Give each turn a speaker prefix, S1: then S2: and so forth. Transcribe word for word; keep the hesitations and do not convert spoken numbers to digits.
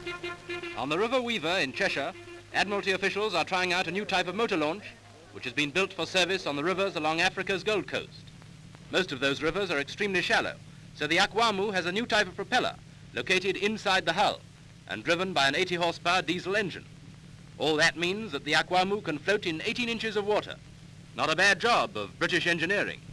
S1: On the River Weaver in Cheshire, Admiralty officials are trying out a new type of motor launch, which has been built for service on the rivers along Africa's Gold Coast. Most of those rivers are extremely shallow, so the Akwamu has a new type of propeller located inside the hull and driven by an eighty horsepower diesel engine. All that means that the Akwamu can float in eighteen inches of water. Not a bad job of British engineering.